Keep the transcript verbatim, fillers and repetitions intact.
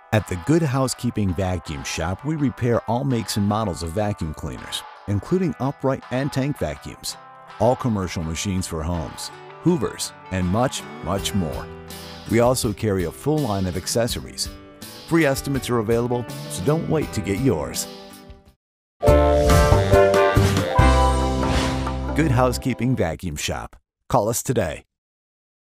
At the Good Housekeeping Vacuum Shop, we repair all makes and models of vacuum cleaners, including upright and tank vacuums, all commercial machines for homes, hoovers, and much, much more. We also carry a full line of accessories. Free estimates are available, so don't wait to get yours. Good Housekeeping Vacuum Shop. Call us today.